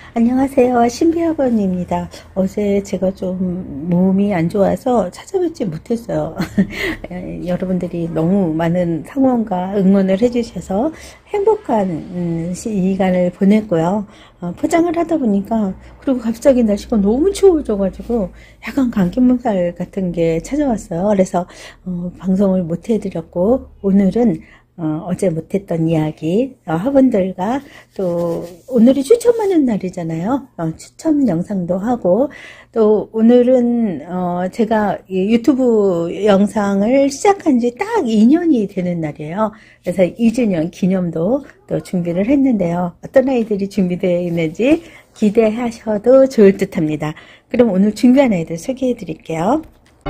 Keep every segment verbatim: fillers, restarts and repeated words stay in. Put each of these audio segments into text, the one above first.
안녕하세요. 신비학원입니다. 어제 제가 좀 몸이 안 좋아서 찾아뵙지 못했어요. 여러분들이 너무 많은 상원과 응원을 해주셔서 행복한 시간을 보냈고요. 어, 포장을 하다 보니까 그리고 갑자기 날씨가 너무 추워져가지고 약간 감기 몸살 같은 게 찾아왔어요. 그래서 어, 방송을 못 해드렸고 오늘은 어, 어제 못했던 이야기 어, 학원들과 또 오늘이 추첨하는 날이잖아요. 어, 추첨 영상도 하고 또 오늘은 어, 제가 이 유튜브 영상을 시작한 지 딱 이 년이 되는 날이에요. 그래서 이 주년 기념도 또 준비를 했는데요. 어떤 아이들이 준비되어 있는지 기대하셔도 좋을 듯 합니다. 그럼 오늘 준비한 아이들 소개해 드릴게요.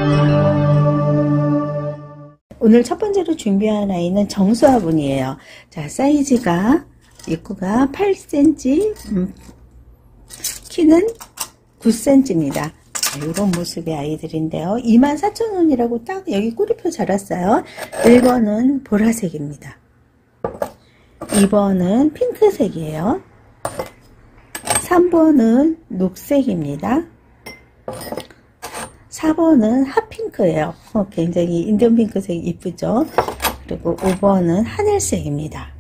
오늘 첫 번째로 준비한 아이는 정수아 분이에요. 자, 사이즈가, 입구가 팔 센티미터, 음, 키는 구 센티미터입니다. 이런 모습의 아이들인데요. 이만 사천 원이라고 딱 여기 꼬리표 자랐어요. 일 번은 보라색입니다. 이 번은 핑크색이에요. 삼 번은 녹색입니다. 사 번은 핫핑크예요. 어, 굉장히 인디언 핑크색 이쁘죠? 그리고 오 번은 하늘색입니다.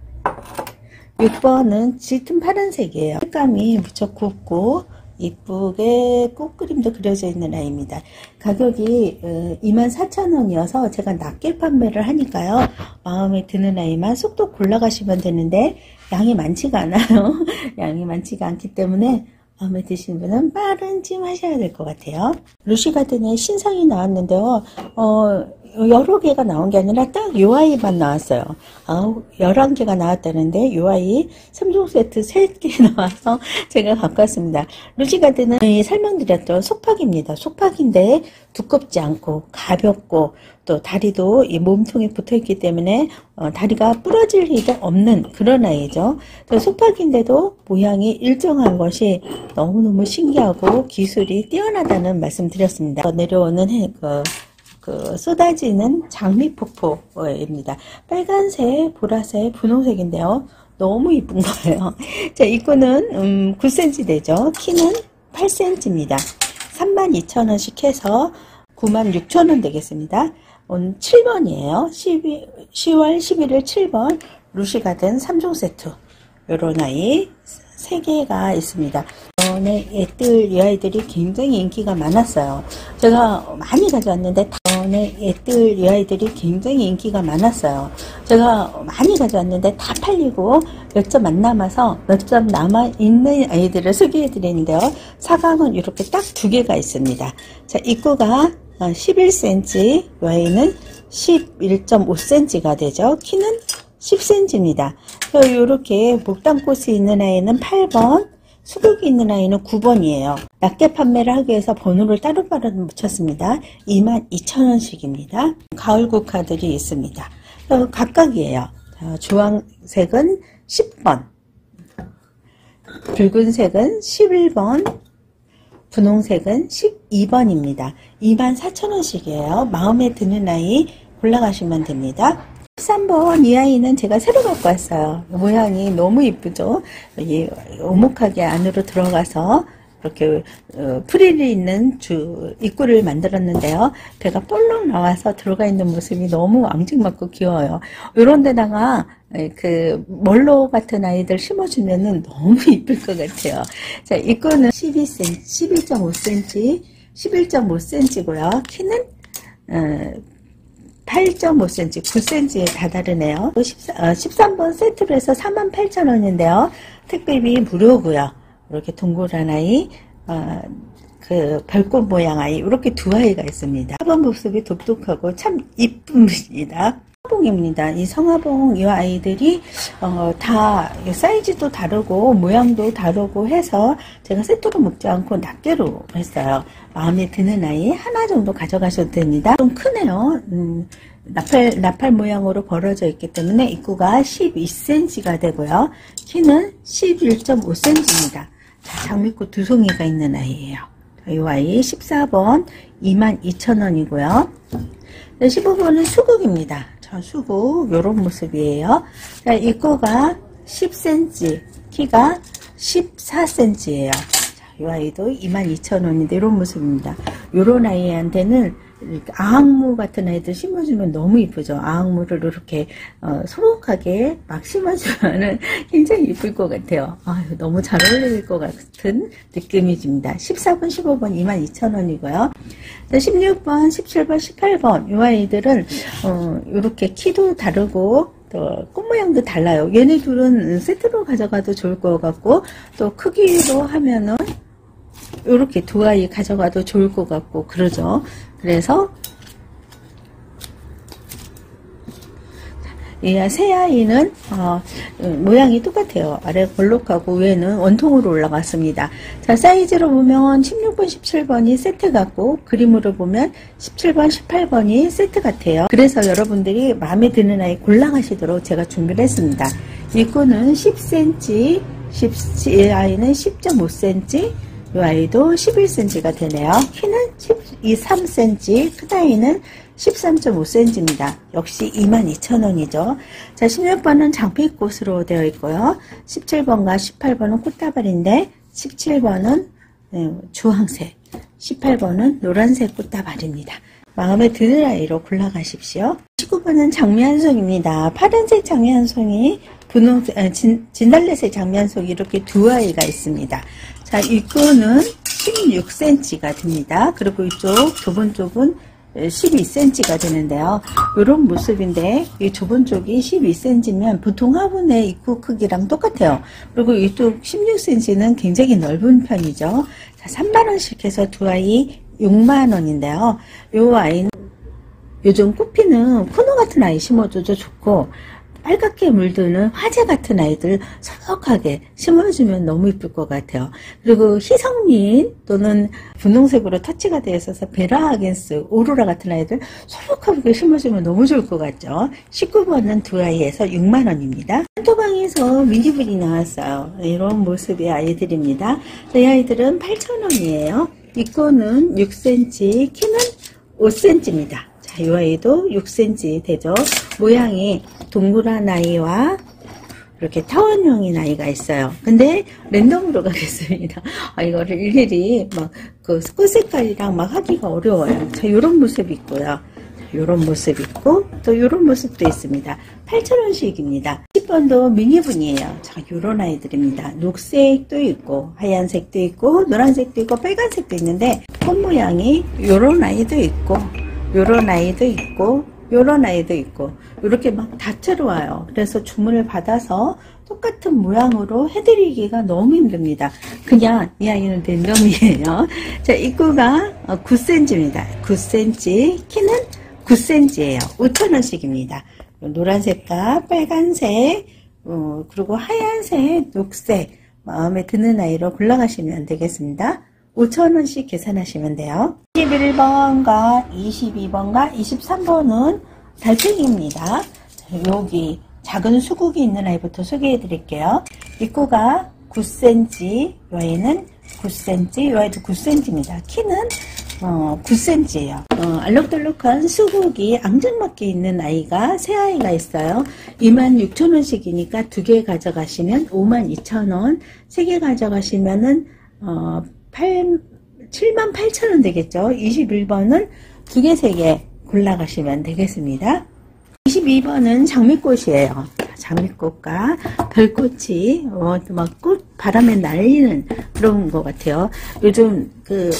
육 번은 짙은 파란색이에요. 색감이 무척 곱고 이쁘게 꽃그림도 그려져 있는 아이입니다. 가격이 이만 사천 원이어서 제가 낮게 판매를 하니까요. 마음에 드는 아이만 속도 골라가시면 되는데 양이 많지가 않아요. 양이 많지가 않기 때문에 마음에 드시는 분은 빠른 찜 하셔야 될 것 같아요. 루시가든의 신상이 나왔는데요. 어, 여러 개가 나온 게 아니라 딱 요 아이만 나왔어요. 아, 열한 개가 나왔다는데 요 아이 삼 종 세트 세 개 나와서 제가 갖고 왔습니다. 루시가든은 설명드렸던 속팍입니다. 속팍인데 두껍지 않고 가볍고 또 다리도 이 몸통에 붙어있기 때문에 어, 다리가 부러질 일도 없는 그런 아이죠. 속팍인데도 모양이 일정한 것이 너무너무 신기하고 기술이 뛰어나다는 말씀 드렸습니다. 내려오는 해, 그, 그 쏟아지는 장미폭포입니다. 빨간색, 보라색, 분홍색인데요. 너무 이쁜 거예요. 자, 입구는 음, 구 센티미터 되죠. 키는 팔 센티미터입니다. 삼만 이천 원씩 해서 구만 육천 원 되겠습니다. 오늘 칠 번이에요. 시월 십일일 칠 번 루시가든 삼 종 세트 요런 아이 세 개가 있습니다. 오늘 얘들 이 아이들이 굉장히 인기가 많았어요. 제가 많이 가져왔는데 오늘 얘들 이 아이들이 굉장히 인기가 많았어요. 제가 많이 가져왔는데 다 팔리고 몇 점 안 남아서 몇 점 남아 있는 아이들을 소개해 드리는데요. 사각은 이렇게 딱 두 개가 있습니다. 자, 입구가 십일 센티미터, 이 아이는 십일 점 오 센티미터가 되죠. 키는 십 센티미터입니다. 이렇게 목단꽃이 있는 아이는 팔 번, 수국이 있는 아이는 구 번이에요. 낮게 판매를 하기 위해서 번호를 따로따로 붙였습니다. 이만 이천 원씩입니다. 가을 국화들이 있습니다. 각각이에요. 주황색은 십 번, 붉은색은 십일 번, 분홍색은 십이 번입니다. 이만 사천 원씩이에요. 마음에 드는 아이 골라가시면 됩니다. 십삼 번 이 아이는 제가 새로 갖고 왔어요. 모양이 너무 이쁘죠. 이 오목하게 안으로 들어가서 이렇게 어, 프릴이 있는 주 입구를 만들었는데요. 배가 볼록 나와서 들어가 있는 모습이 너무 앙증맞고 귀여워요. 이런 데다가 그 멀로 같은 아이들 심어주면은 너무 이쁠 것 같아요. 자, 입구는 십이 센티미터, 십일 점 오 센티미터, 십일 점 오 센티미터고요. 키는 어, 팔 점 오 센티미터, 구 센티미터에 다다르네요. 십삼 번 세트로 해서 사만 팔천 원인데요. 택배비 무료고요. 이렇게 동그란 아이, 어, 그 별꽃 모양 아이, 이렇게 두 아이가 있습니다. 사번 모습이 독특하고 참 이쁩니다. 성화봉입니다. 이 성화봉 이 아이들이 어, 다 사이즈도 다르고 모양도 다르고 해서 제가 세트로 먹지 않고 낱개로 했어요. 마음에 드는 아이 하나 정도 가져가셔도 됩니다. 좀 크네요. 음, 나팔, 나팔 모양으로 벌어져 있기 때문에 입구가 십이 센티미터가 되고요. 키는 십일 점 오 센티미터입니다. 자, 장미꽃 두 송이가 있는 아이예요. 이 아이 십사 번 이만 이천 원이고요. 십오 번은 수국입니다. 저 수국 요런 모습이에요. 자, 입구가 십 센티미터, 키가 십사 센티미터예요. 이 아이도 이만 이천 원인데 이런 모습입니다. 요런 아이한테는 아항무 같은 아이들 심어주면 너무 이쁘죠. 아항무를 이렇게 어, 소복하게 막 심어주면 굉장히 이쁠 것 같아요. 아유, 너무 잘 어울릴 것 같은 느낌이 듭니다. 십사 번, 십오 번 이만 이천 원이고요. 자, 십육 번, 십칠 번, 십팔 번 이 아이들은 어, 이렇게 키도 다르고 또 꽃 모양도 달라요. 얘네 둘은 세트로 가져가도 좋을 것 같고, 또 크기로 하면은 이렇게 두 아이 가져가도 좋을 것 같고 그러죠. 그래서 이 새 아이는 어, 모양이 똑같아요. 아래 볼록하고 위에는 원통으로 올라갔습니다. 자, 사이즈로 보면 십육 번, 십칠 번이 세트 같고, 그림으로 보면 십칠 번, 십팔 번이 세트 같아요. 그래서 여러분들이 마음에 드는 아이 골라가시도록 제가 준비를 했습니다. 입구는 십 센티미터, 이 아이는 십 점 오 센티미터, 이 아이도 십일 센티미터가 되네요. 키는 십삼 센티미터, 큰 아이는 십삼 점 오 센티미터입니다. 역시 이만 이천 원이죠. 자, 십육 번은 장필꽃으로 되어 있고요. 십칠 번과 십팔 번은 꽃다발인데, 십칠 번은 주황색, 십팔 번은 노란색 꽃다발입니다. 마음에 드는 아이로 골라가십시오. 십구 번은 장미 한 송입니다. 파란색 장미 한 송이, 분홍색, 진, 진달래색 장미 한 송이, 이렇게 두 아이가 있습니다. 자, 입구는 십육 센티미터가 됩니다. 그리고 이쪽 좁은 쪽은 십이 센티미터가 되는데요. 이런 모습인데, 이 좁은 쪽이 십이 센티미터면 보통 화분의 입구 크기랑 똑같아요. 그리고 이쪽 십육 센티미터는 굉장히 넓은 편이죠. 자, 삼만 원씩 해서 두 아이 육만 원인데요. 이 아이는 요즘 꽃피는 코너 같은 아이 심어줘도 좋고, 빨갛게 물드는 화재 같은 아이들 소복하게 심어주면 너무 이쁠 것 같아요. 그리고 희성민 또는 분홍색으로 터치가 되어 있어서 베라 아겐스, 오로라 같은 아이들 소복하게 심어주면 너무 좋을 것 같죠. 십구 번은 두 아이에서 육만 원입니다. 한토방에서 미니분이 나왔어요. 이런 모습의 아이들입니다. 이 아이들은 팔천 원이에요. 입구는 육 센티미터, 키는 오 센티미터입니다. 자, 이 아이도 육 센티미터 되죠. 모양이 동그란 아이와 이렇게 타원형인 아이가 있어요. 근데 랜덤으로 가겠습니다. 아, 이거를 일일이 막 그 꽃 색깔이랑 막 하기가 어려워요. 자, 요런 모습 있고요. 요런 모습 있고, 또 요런 모습도 있습니다. 팔천 원씩입니다. 십 번도 미니분이에요. 자, 요런 아이들입니다. 녹색도 있고, 하얀색도 있고, 노란색도 있고, 빨간색도 있는데, 꽃 모양이 요런 아이도 있고, 요런 아이도 있고, 요런 아이도 있고, 이렇게 막 다채로 와요. 그래서 주문을 받아서 똑같은 모양으로 해드리기가 너무 힘듭니다. 그냥 이 아이는 랜덤이에요. 자, 입구가 구 센티미터입니다. 구 센티미터, 키는 구 센티미터예요. 오천 원씩입니다. 노란색과 빨간색, 어, 그리고 하얀색, 녹색, 마음에 드는 아이로 골라가시면 되겠습니다. 오천 원씩 계산하시면 돼요. 이십일 번과 이십이 번과 이십삼 번은 달팽이입니다. 여기 작은 수국이 있는 아이부터 소개해 드릴게요. 입구가 구 센티미터, 이 아이는 구 센티미터, 이 아이도 구 센티미터입니다. 키는 어, 구 센티미터예요. 어, 알록달록한 수국이 앙증맞게 있는 아이가 새 아이가 있어요. 이만 육천 원씩이니까 두 개 가져가시면 오만 이천 원, 세 개 가져가시면은 어, 칠만 팔천 원 되겠죠. 이십일 번은 두 개, 세 개 골라가시면 되겠습니다. 이십이 번은 장미꽃이에요. 장미꽃과 별꽃이 어, 막 꽃 바람에 날리는 그런 것 같아요. 요즘 그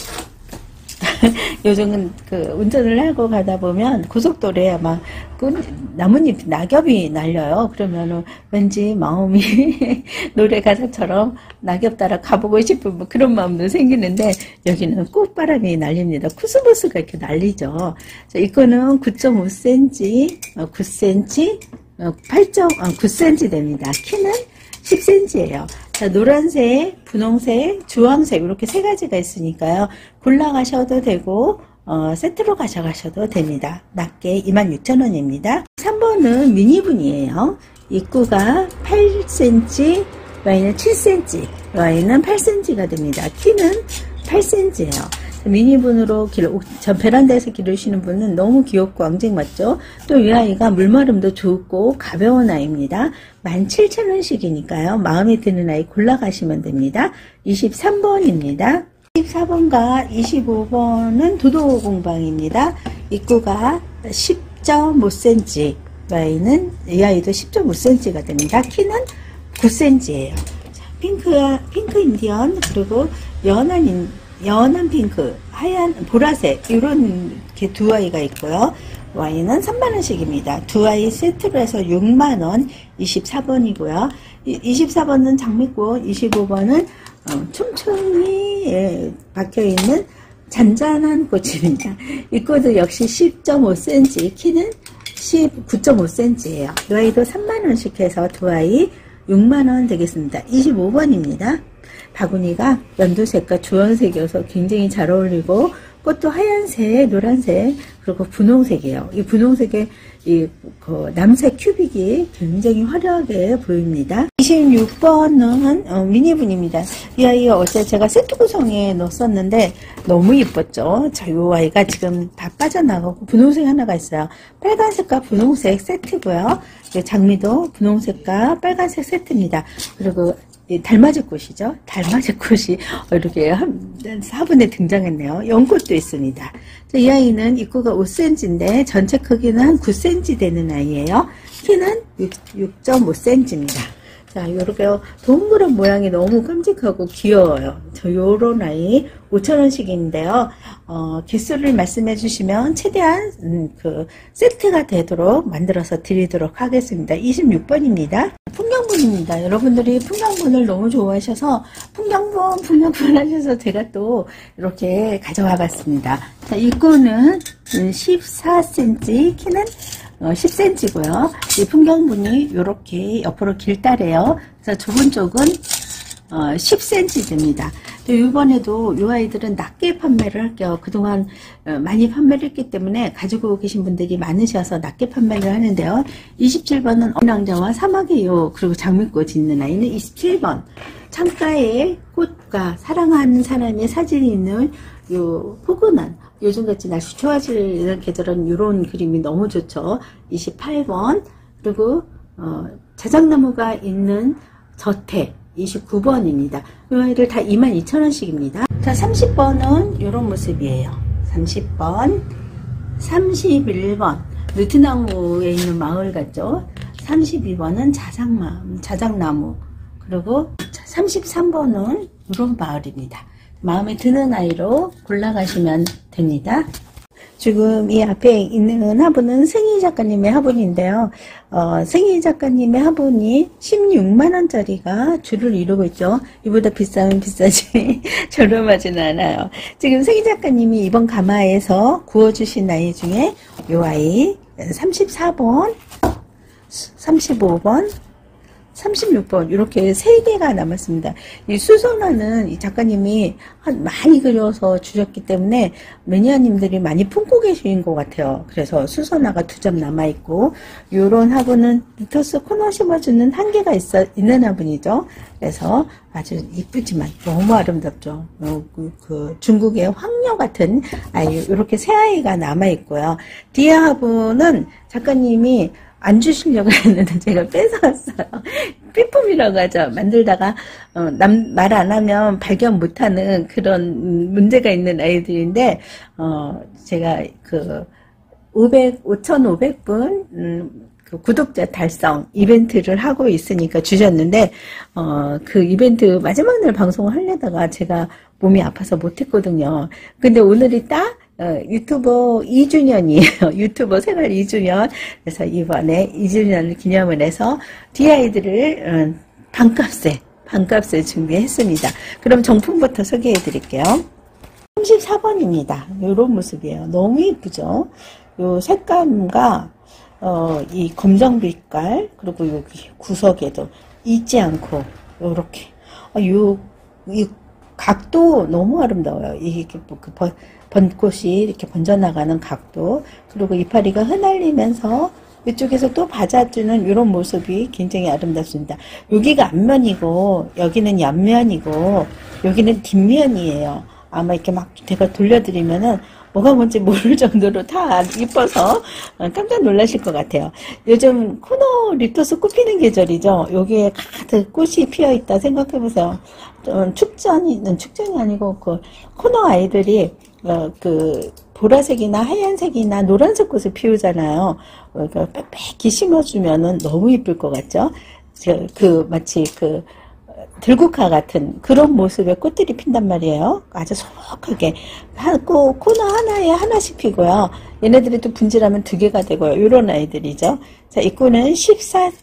요즘은 그 운전을 하고 가다 보면 고속도로에 막 그 나뭇잎 낙엽이 날려요. 그러면은 왠지 마음이 노래 가사처럼 낙엽 따라 가보고 싶은 뭐 그런 마음도 생기는데, 여기는 꽃바람이 날립니다. 코스모스가 이렇게 날리죠. 자, 이거는 구 점 오 센티미터, 구 센티미터, 팔 점 구 센티미터 됩니다. 키는 십 센티미터예요. 자, 노란색, 분홍색, 주황색 이렇게 세 가지가 있으니까요. 골라가셔도 되고 어, 세트로 가져가셔도 됩니다. 낮게 이만 육천 원입니다. 삼 번은 미니분이에요. 입구가 팔 센티미터, 이 아이는 칠 센티미터, 이 아이는 팔 센티미터가 됩니다. 키는 팔 센티미터예요. 미니분으로 길, 저 베란다에서 기르시는 분은 너무 귀엽고 앙증맞죠? 또 이 아이가 물마름도 좋고 가벼운 아이입니다. 만 칠천 원씩이니까요. 마음에 드는 아이 골라가시면 됩니다. 이십삼 번입니다. 이십사 번과 이십오 번은 도도공방입니다. 입구가 십 점 오 센티미터, 이 아이는 이 아이도 십 점 오 센티미터가 됩니다. 키는 구 센티미터예요. 핑크 핑크 인디언, 그리고 연한 인, 연한 핑크, 하얀 보라색, 이런 이렇게 두 아이가 있고요. 와인은 삼만 원씩입니다. 두 아이 세트로 해서 육만 원. 이십사 번이고요. 이십사 번은 장미꽃, 이십오 번은 어, 촘촘히 예, 박혀있는 잔잔한 꽃입니다. 이 꽃도 역시 십 점 오 센티미터, 키는 구 점 오 센티미터예요. 이 아이도 삼만 원씩 해서 두 아이 육만 원 되겠습니다. 이십오 번입니다. 바구니가 연두색과 주황색이어서 굉장히 잘 어울리고, 꽃도 하얀색, 노란색, 그리고 분홍색이에요. 이 분홍색의 이 그 남색 큐빅이 굉장히 화려하게 보입니다. 이십육 번은 어, 미니분입니다. 이 아이 어제 제가 세트 구성에 넣었었는데 너무 이뻤죠. 자, 이 아이가 지금 다 빠져나가고 분홍색 하나가 있어요. 빨간색과 분홍색 세트고요. 장미도 분홍색과 빨간색 세트입니다. 그리고 달맞이 꽃이죠. 달맞이 꽃이 이렇게 한 사 분에 등장했네요. 연꽃도 있습니다. 이 아이는 입구가 오 센티미터인데 전체 크기는 한 구 센티미터 되는 아이예요. 키는 육 점 오 센티미터입니다. 자, 요렇게 동그란 모양이 너무 깜찍하고 귀여워요. 저 요런 아이 오천 원씩인데요. 어, 개수를 말씀해 주시면 최대한 음, 그 세트가 되도록 만들어서 드리도록 하겠습니다. 이십육 번입니다. 풍경분입니다. 여러분들이 풍경분을 너무 좋아하셔서 풍경분, 풍경분 하셔서 제가 또 이렇게 가져와 봤습니다. 자, 입구는 십사 센티미터, 키는 십 센티미터고요. 이 풍경분이 이렇게 옆으로 길다래요. 그래서 좁은 쪽은 십 센티미터 됩니다. 또 이번에도 이 아이들은 낮게 판매를 할게요. 그동안 많이 판매를 했기 때문에 가지고 계신 분들이 많으셔서 낮게 판매를 하는데요. 이십칠 번은 어랑자와 사막의 요, 그리고 장미꽃 있는 아이는 이십칠 번. 창가에 꽃과 사랑하는 사람의 사진이 있는 요 포근한, 요즘같이 날씨 좋아지는 계절은 이런 그림이 너무 좋죠. 이십팔 번. 그리고 어, 자작나무가 있는 저택 이십구 번입니다. 이 아이들 다 이만 이천 원씩입니다. 자, 삼십 번은 이런 모습이에요. 삼십 번, 삼십일 번 느티나무에 있는 마을 같죠. 삼십이 번은 자작나무, 자작나무. 그리고 삼십삼 번은 이런 마을입니다. 마음에 드는 아이로 골라가시면 됩니다. 지금 이 앞에 있는 화분은 승희 작가님의 화분인데요. 어, 승희 작가님의 화분이 십육만 원짜리가 줄을 이루고 있죠. 이보다 비싸면 비싸지 저렴하지는 않아요. 지금 승희 작가님이 이번 가마에서 구워주신 아이 중에 이 아이 삼십사 번, 삼십오 번, 삼십육 번 이렇게 세 개가 남았습니다. 이 수선화는 이 작가님이 한 많이 그려서 주셨기 때문에 매니아님들이 많이 품고 계신 것 같아요. 그래서 수선화가 두 점 남아있고, 요런 화분은 루터스 코너 심어주는 한 개가 있어, 있는 화분이죠. 그래서 아주 이쁘지만 너무 아름답죠. 어, 그, 그 중국의 황녀 같은 아이, 이렇게 새 아이가 남아있고요. 뒤에 화분은 작가님이 안 주시려고 했는데 제가 뺏어왔어요. 삐품이라고 하죠. 만들다가 어, 남 말 안 하면 발견 못하는 그런 문제가 있는 아이들인데, 어, 제가 그 오백, 오천오백 분 음, 그 구독자 달성 이벤트를 하고 있으니까 주셨는데, 어, 그 이벤트 마지막 날 방송을 하려다가 제가 몸이 아파서 못했거든요. 근데 오늘이 딱 어, 유튜버 이 주년이에요. 유튜버 생활 이 주년. 그래서 이번에 이 주년을 기념을 해서 디아이들을 어, 반값에, 반값에 준비했습니다. 그럼 정품부터 소개해 드릴게요. 삼십사 번입니다. 이런 모습이에요. 너무 예쁘죠? 요 색감과, 어, 이 검정 빛깔, 그리고 여기 구석에도 잊지 않고, 요렇게. 어, 요, 이 각도 너무 아름다워요. 이게 뭐 그 번, 번꽃이 이렇게 번져나가는 각도, 그리고 이파리가 흩날리면서 이쪽에서 또 받아주는 이런 모습이 굉장히 아름답습니다. 여기가 앞면이고 여기는 옆면이고 여기는 뒷면이에요. 아마 이렇게 막 제가 돌려드리면은 뭐가 뭔지 모를 정도로 다 이뻐서 깜짝 놀라실 것 같아요. 요즘 코너 립토스 꽃 피는 계절이죠. 여기에 가득 꽃이 피어 있다 생각해보세요. 축전이, 축전이 아니고 그 코너 아이들이 어, 그 보라색이나 하얀색이나 노란색 꽃을 피우잖아요. 어, 빽빽히 심어주면은 너무 이쁠 것 같죠? 저, 그 마치 그 들국화 같은 그런 모습의 꽃들이 핀단 말이에요. 아주 소복하게 코, 코너 하나에 하나씩 피고요. 얘네들이 또 분질하면 두 개가 되고요. 이런 아이들이죠. 자, 이 꽃은 십사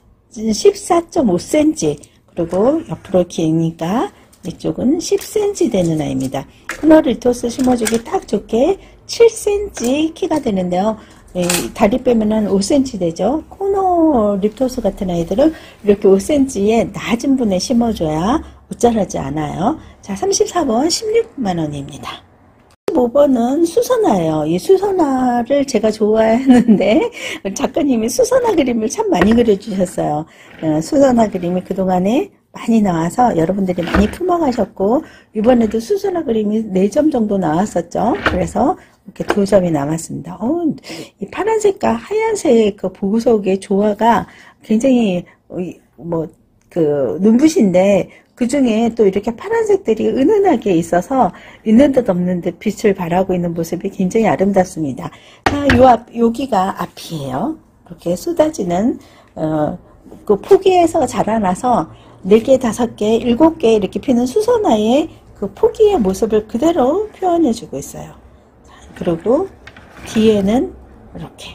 점 오 센티미터 그리고 옆으로 기니까 이쪽은 십 센티미터 되는 아이입니다. 코너 립토스 심어주기 딱 좋게 칠 센티미터 키가 되는데요. 다리 빼면은 오 센티미터 되죠. 코너 립토스 같은 아이들은 이렇게 오 센티미터의 낮은 분에 심어줘야 옷자라지 않아요. 자, 삼십사 번 십육만 원입니다. 십오 번은 수선화예요. 이 수선화를 제가 좋아하는데 작가님이 수선화 그림을 참 많이 그려주셨어요. 수선화 그림이 그동안에 많이 나와서 여러분들이 많이 품어가셨고 이번에도 수선화 그림이 네 점 정도 나왔었죠. 그래서 이렇게 두 점이 남았습니다. 어, 이 파란색과 하얀색 그 보석의 조화가 굉장히 뭐 그 눈부신데 그 중에 또 이렇게 파란색들이 은은하게 있어서 있는 듯 없는 듯 빛을 발하고 있는 모습이 굉장히 아름답습니다. 자, 요 앞, 여기가 앞이에요. 이렇게 쏟아지는 어, 그 포기에서 자라나서 네 개, 다섯 개, 일곱 개 이렇게 피는 수선화의 그 포기의 모습을 그대로 표현해주고 있어요. 그리고 뒤에는 이렇게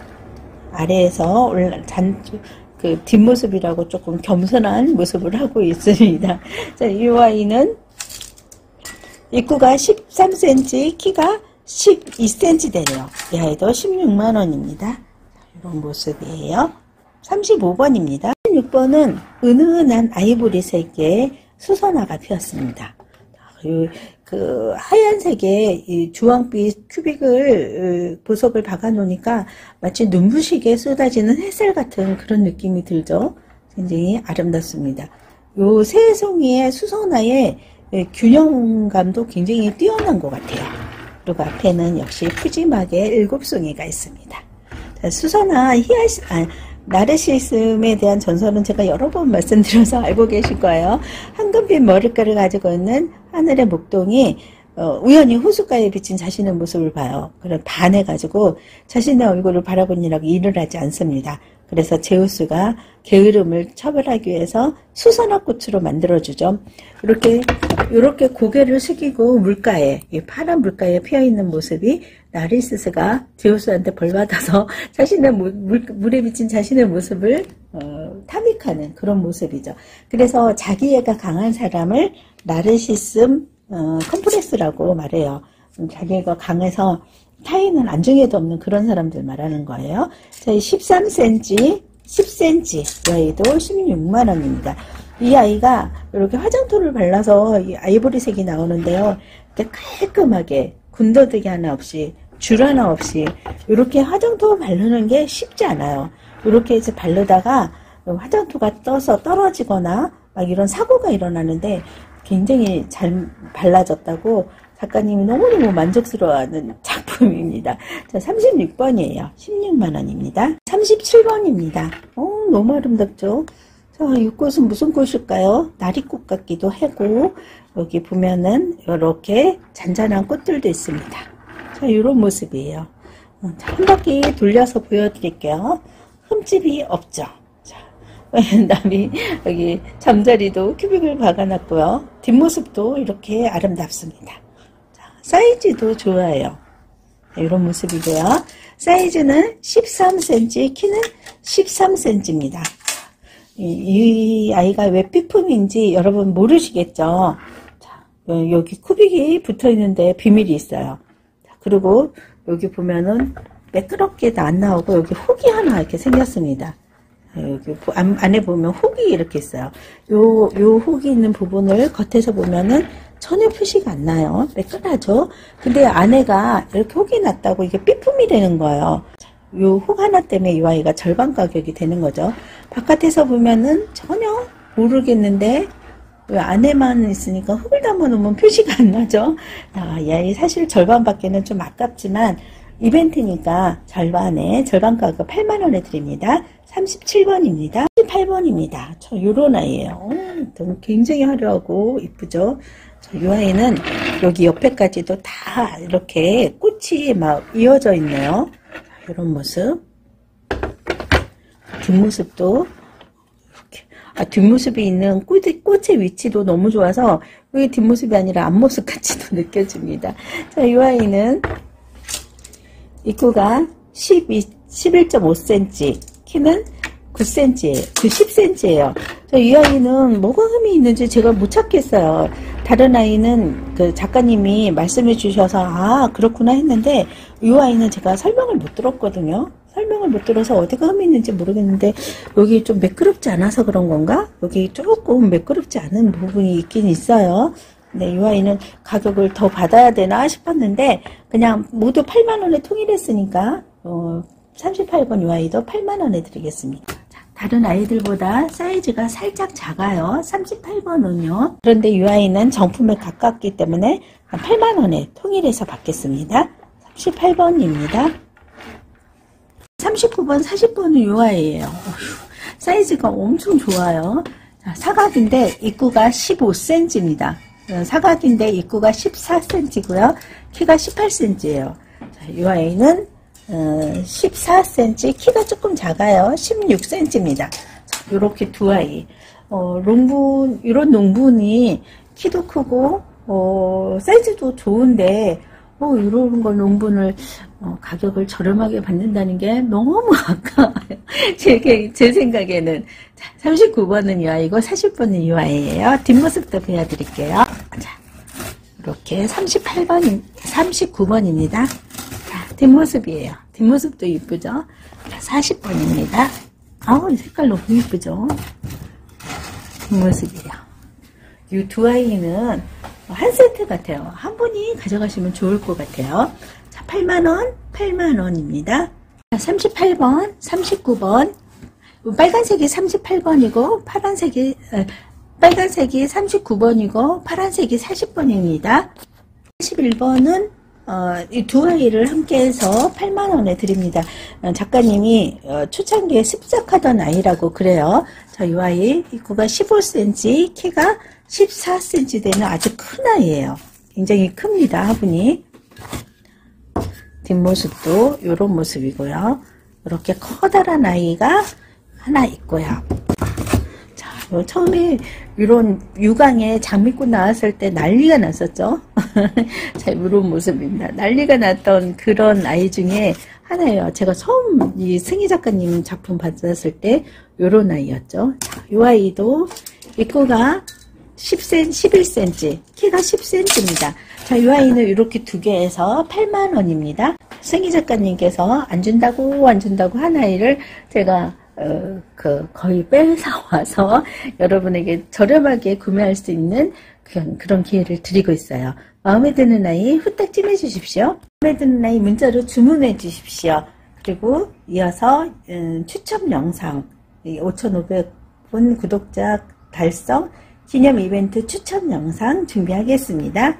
아래에서 올라 잔, 그 뒷모습이라고 조금 겸손한 모습을 하고 있습니다. 자, 이 아이는 입구가 십삼 센티미터, 키가 십이 센티미터 되네요. 이 아이도 십육만 원입니다. 이런 모습이에요. 삼십오 번입니다. 십육 번은 은은한 아이보리색의 수선화가 피었습니다. 그 하얀색의 이 주황빛 큐빅을 보석을 박아 놓으니까 마치 눈부시게 쏟아지는 햇살 같은 그런 느낌이 들죠. 굉장히 아름답습니다. 요 세 송이의 수선화의 균형감도 굉장히 뛰어난 것 같아요. 그리고 앞에는 역시 푸짐하게 일곱 송이가 있습니다. 자, 수선화 히아시 아, 나르시즘에 대한 전설은 제가 여러 번 말씀드려서 알고 계실 거예요. 황금빛 머리카락을 가지고 있는 하늘의 목동이 어, 우연히 호숫가에 비친 자신의 모습을 봐요. 그걸 반해가지고 자신의 얼굴을 바라보느라고 일을 하지 않습니다. 그래서 제우스가 게으름을 처벌하기 위해서 수선화꽃으로 만들어주죠. 이렇게 이렇게 고개를 숙이고 물가에 이 파란 물가에 피어있는 모습이 나르시스가 제우스한테 벌받아서 자신의 물, 물에 비친 자신의 모습을 어, 탐닉하는 그런 모습이죠. 그래서 자기애가 강한 사람을 나르시즘 어, 컴플렉스라고 말해요. 자기애가 강해서 타인은 안중에도 없는 그런 사람들 말하는 거예요. 자, 십삼 센티미터, 십 센티미터, 이 아이도 십육만 원입니다. 이 아이가 이렇게 화장토를 발라서 이 아이보리색이 나오는데요. 이렇게 깔끔하게 군더더기 하나 없이 줄 하나 없이 이렇게 화장토 바르는 게 쉽지 않아요. 이렇게 이제 바르다가 화장토가 떠서 떨어지거나 막 이런 사고가 일어나는데 굉장히 잘 발라졌다고 작가님이 너무너무 만족스러워하는 작품입니다. 자, 삼십육 번이에요. 십육만 원입니다. 삼십칠 번입니다. 어, 너무 아름답죠? 자, 이 꽃은 무슨 꽃일까요? 나리꽃 같기도 하고, 여기 보면은 이렇게 잔잔한 꽃들도 있습니다. 자, 이런 모습이에요. 자, 한 바퀴 돌려서 보여드릴게요. 흠집이 없죠? 자, 남이 여기 잠자리도 큐빅을 박아놨고요. 뒷모습도 이렇게 아름답습니다. 사이즈도 좋아요. 이런 모습이고요. 사이즈는 십삼 센티미터, 키는 십삼 센티미터입니다. 이, 이 아이가 왜 삐품인지 여러분 모르시겠죠? 자, 여기 쿠빅이 붙어 있는데 비밀이 있어요. 자, 그리고 여기 보면은 매끄럽게도 안 나오고 여기 훅이 하나 이렇게 생겼습니다. 여기 안에 보면 훅이 이렇게 있어요. 요, 요 훅이 있는 부분을 겉에서 보면은 전혀 표시가 안 나요. 매끈하죠? 근데 안에가 이렇게 혹이 났다고 이게 삐품이 되는 거예요. 요 혹 하나 때문에 이 아이가 절반 가격이 되는 거죠. 바깥에서 보면은 전혀 모르겠는데 왜 안에만 있으니까 흙을 담아 놓으면 표시가 안 나죠. 아, 이 아이 사실 절반밖에는 좀 아깝지만 이벤트니까 절반에 절반 가격 팔만 원에 드립니다. 삼십칠 번입니다. 삼십팔 번입니다. 저 요런 아이예요. 음, 굉장히 화려하고 이쁘죠. 이 아이는 여기 옆에까지도 다 이렇게 꽃이 막 이어져 있네요. 이런 모습. 뒷모습도 이렇게. 아, 뒷모습이 있는 꽃, 꽃의 위치도 너무 좋아서 여기 뒷모습이 아니라 앞모습 같이도 느껴집니다. 자, 이 아이는 입구가 십일 점 오 센티미터, 키는 구 센티미터예요. 그 십 센티미터예요. 이 아이는 뭐가 흠이 있는지 제가 못 찾겠어요. 다른 아이는 그 작가님이 말씀해 주셔서 아 그렇구나 했는데 이 아이는 제가 설명을 못 들었거든요. 설명을 못 들어서 어디가 흠이 있는지 모르겠는데 여기 좀 매끄럽지 않아서 그런 건가? 여기 조금 매끄럽지 않은 부분이 있긴 있어요. 네, 이 아이는 가격을 더 받아야 되나 싶었는데 그냥 모두 팔만 원에 통일했으니까 어, 삼십팔 번 이 아이도 팔만 원에 드리겠습니다. 자, 다른 아이들보다 사이즈가 살짝 작아요. 삼십팔 번은요. 그런데 이 아이는 정품에 가깝기 때문에 팔만 원에 통일해서 받겠습니다. 삼십팔 번입니다. 삼십구 번, 사십 번은 이 아이예요. 어휴, 사이즈가 엄청 좋아요. 자, 사각인데 입구가 십오 센티미터입니다. 사각인데 입구가 십사 센티미터고요. 키가 십팔 센티미터예요. 자, 이 아이는 어, 십사 센티미터, 키가 조금 작아요. 십육 센티미터입니다. 이렇게 두 아이. 어, 롱분, 이런 농분이 키도 크고, 어, 사이즈도 좋은데, 어, 이런 걸 농분을, 어, 가격을 저렴하게 받는다는 게 너무 아까워요. 제, 제 생각에는. 자, 삼십구 번은 이 아이고, 사십 번은 이 아이예요. 뒷모습도 보여드릴게요. 자, 이렇게 삼십팔 번, 삼십구 번입니다. 자, 뒷모습이에요. 뒷모습도 이쁘죠? 자, 사십 번입니다. 아우, 이 색깔 너무 이쁘죠? 뒷모습이에요. 이 두 아이는 한 세트 같아요. 한 분이 가져가시면 좋을 것 같아요. 자, 팔만 원, 팔만 원입니다. 자, 삼십팔 번, 삼십구 번. 빨간색이 삼십팔 번이고, 파란색이, 에, 빨간색이 삼십구 번이고, 파란색이 사십 번입니다. 사십일 번은 어, 이 두 아이를 함께해서 팔만 원에 드립니다. 어, 작가님이 어, 초창기에 습작하던 아이라고 그래요. 자, 이 아이 입구가 십오 센티미터, 키가 십사 센티미터 되는 아주 큰 아이예요. 굉장히 큽니다, 화분이. 뒷모습도 이런 모습이고요. 이렇게 커다란 아이가 하나 있고요. 자, 처음에 이런 유광에 장미꽃 나왔을 때 난리가 났었죠. 자, 이런 모습입니다. 난리가 났던 그런 아이 중에 하나예요. 제가 처음 이 승희 작가님 작품 받았을 때 이런 아이였죠. 자, 이 아이도 입구가 십 센티미터, 십일 센티미터, 키가 십 센티미터입니다. 자, 이 아이는 이렇게 두 개에서 팔만 원입니다. 승희 작가님께서 안 준다고 안 준다고 한 아이를 제가 어, 그 거의 뺏어 와서 여러분에게 저렴하게 구매할 수 있는 그런, 그런 기회를 드리고 있어요. 마음에 드는 아이 후딱 찜해 주십시오. 마음에 드는 아이 문자로 주문해 주십시오. 그리고 이어서 음, 추첨 영상 오천오백 분 구독자 달성 기념 이벤트 추첨 영상 준비하겠습니다.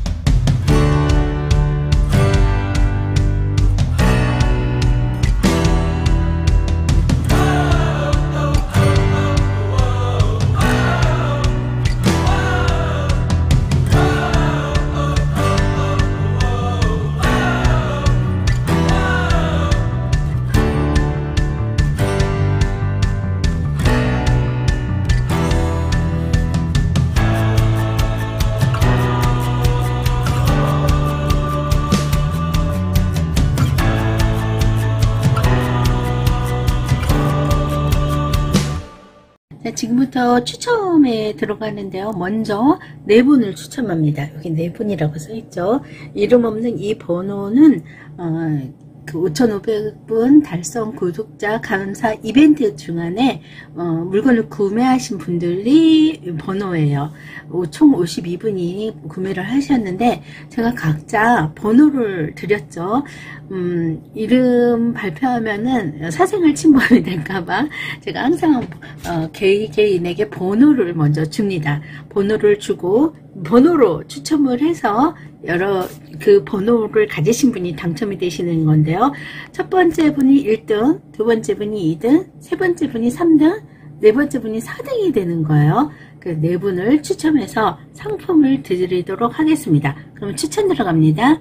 자, 지금부터 추첨에 들어가는데요. 먼저 네 분을 추첨합니다. 여기 네 분이라고 써있죠. 이름 없는 이 번호는 어, 그 오천오백 분 달성 구독자 감사 이벤트 중간에 어, 물건을 구매하신 분들이 번호예요. 총 오십이 분이 구매를 하셨는데 제가 각자 번호를 드렸죠. 음, 이름 발표하면은 사생활 침범이 될까봐 제가 항상 어, 개인, 개인에게 번호를 먼저 줍니다. 번호를 주고 번호로 추첨을 해서 여러 그 번호를 가지신 분이 당첨이 되시는 건데요. 첫 번째 분이 일 등, 두 번째 분이 이 등, 세 번째 분이 삼 등, 네 번째 분이 사 등이 되는 거예요. 그 네 분을 추첨해서 상품을 드리도록 하겠습니다. 그럼 추천 들어갑니다.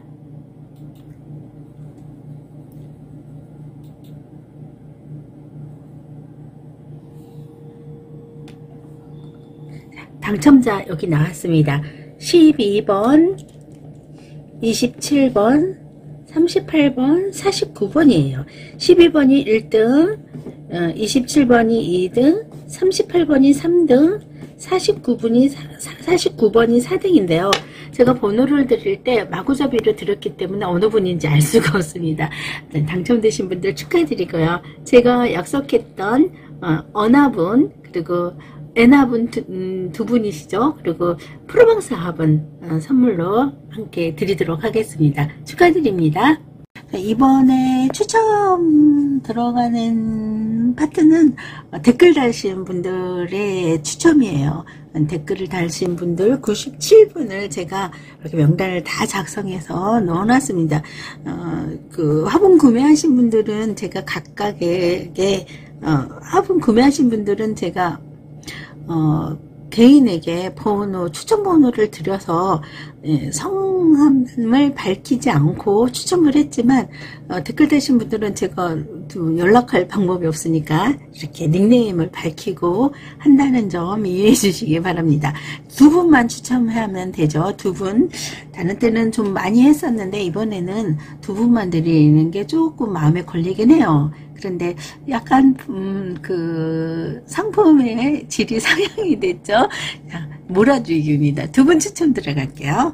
당첨자 여기 나왔습니다. 십이 번, 이십칠 번, 삼십팔 번, 사십구 번이에요. 십이 번이 일 등, 이십칠 번이 이 등, 삼십팔 번이 삼 등, 사십구 번이, 사십구 번이 사 등인데요. 제가 번호를 드릴 때 마구잡이로 드렸기 때문에 어느 분인지 알 수가 없습니다. 당첨되신 분들 축하드리고요. 제가 약속했던 어, 어나분 그리고 에나분 두, 음, 두 분이시죠. 그리고 프로방스 합은 어, 선물로 함께 드리도록 하겠습니다. 축하드립니다. 이번에 추첨 들어가는 파트는 댓글 달신 분들의 추첨이에요. 댓글을 달신 분들 구십칠 분을 제가 이렇게 명단을 다 작성해서 넣어놨습니다. 어, 그 화분 구매하신 분들은 제가 각각에게 어, 화분 구매하신 분들은 제가 어, 개인에게 번호, 추천 번호를 드려서 예, 성함을 밝히지 않고 추첨을 했지만 어, 댓글 다신 분들은 제가 연락할 방법이 없으니까 이렇게 닉네임을 밝히고 한다는 점 이해해 주시기 바랍니다. 두 분만 추첨하면 되죠. 두 분. 다른 때는 좀 많이 했었는데 이번에는 두 분만 드리는 게 조금 마음에 걸리긴 해요. 그런데 약간 음, 그 상품의 질이 상향이 됐죠. 자, 몰아주기입니다. 두 분 추첨 들어갈게요.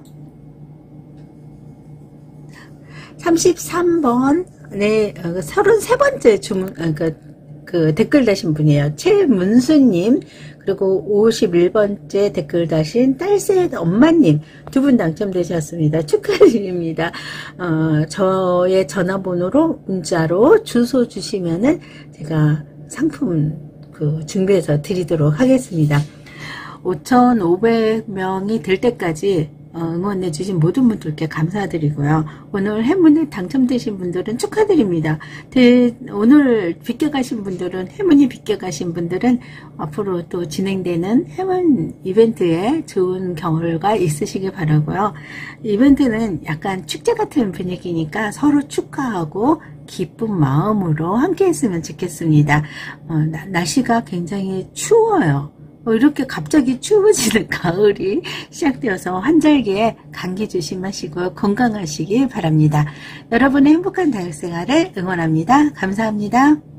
삼십삼 번, 네, 서른세 번째 주문, 그, 그 댓글 다신 분이에요. 최문수님, 그리고 오십일 번째 댓글 다신 딸셋 엄마님 두 분 당첨되셨습니다. 축하드립니다. 어, 저의 전화번호로 문자로 주소 주시면은 제가 상품 그 준비해서 드리도록 하겠습니다. 오천오백 명이 될 때까지 응원해 주신 모든 분들께 감사드리고요. 오늘 행운에 당첨되신 분들은 축하드립니다. 대, 오늘 비껴가신 분들은, 행운이 비껴가신 분들은 앞으로 또 진행되는 행운 이벤트에 좋은 결과 있으시길 바라고요. 이벤트는 약간 축제 같은 분위기니까 서로 축하하고 기쁜 마음으로 함께 했으면 좋겠습니다. 어, 나, 날씨가 굉장히 추워요. 이렇게 갑자기 추워지는 가을이 시작되어서 환절기에 감기 조심하시고 건강하시길 바랍니다. 여러분의 행복한 다육생활을 응원합니다. 감사합니다.